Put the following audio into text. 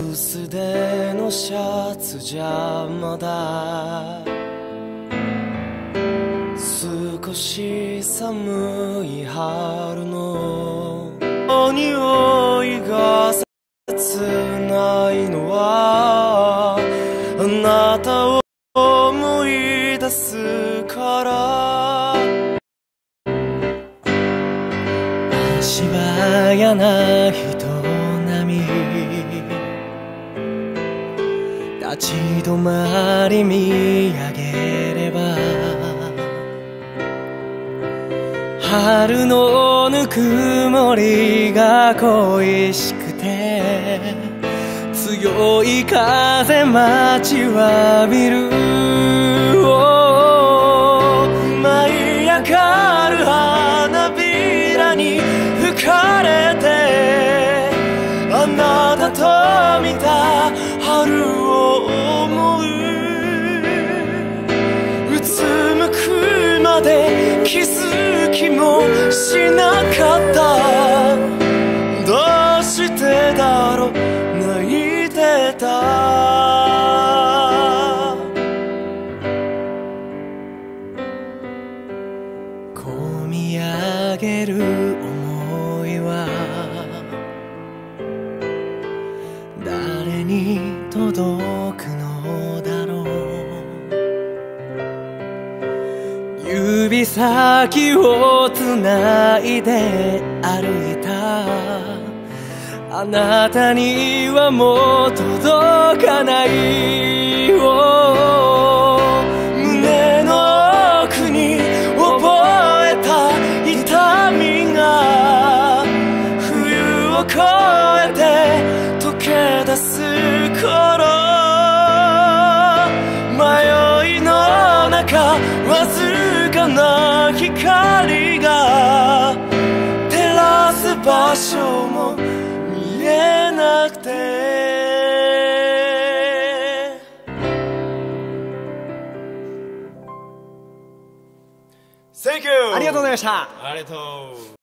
薄手のシャツじゃまだ少し寒い春の匂いが切ないのはあなたを思い出すから足早な人並み立ち止まり見上げれば春のぬくもりが恋しくて強い風待ちわびる舞い上がる花びらに吹かれてあなたと見た春を思ううつむくまで気づきもしなかったどうしてだろう泣いてたこみ上げる想いは誰に届くのだろう指先をつないで歩いたあなたにはもう届かない胸の奥に覚えた痛みが冬を越えて溶け出す頃迷いの中わずかな光が照らす場所も見えなくて Thank you ありがとうございました。 ありがとう